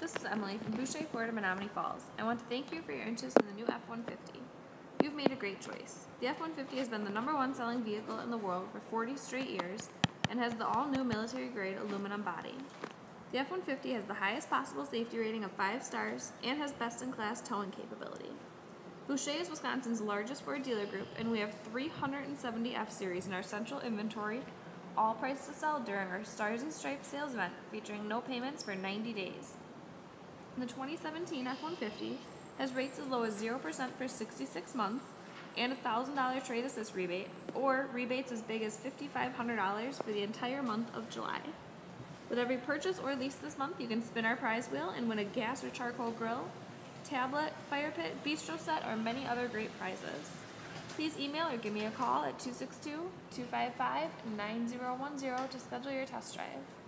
this is Emily from Boucher Ford in Menomonee Falls. I want to thank you for your interest in the new F-150. You've made a great choice. The F-150 has been the #1 selling vehicle in the world for 40 straight years and has the all-new military-grade aluminum body. The F-150 has the highest possible safety rating of 5 stars and has best-in-class towing capability. Boucher is Wisconsin's largest Ford dealer group, and we have 370 F-Series in our central inventory, all priced to sell during our Stars and Stripes sales event, featuring no payments for 90 days. The 2017 F-150 has rates as low as 0% for 66 months and a $1,000 trade assist rebate, or rebates as big as $5,500 for the entire month of July. With every purchase or lease this month, you can spin our prize wheel and win a gas or charcoal grill, tablet, fire pit, bistro set, or many other great prizes. Please email or give me a call at 262-255-9010 to schedule your test drive.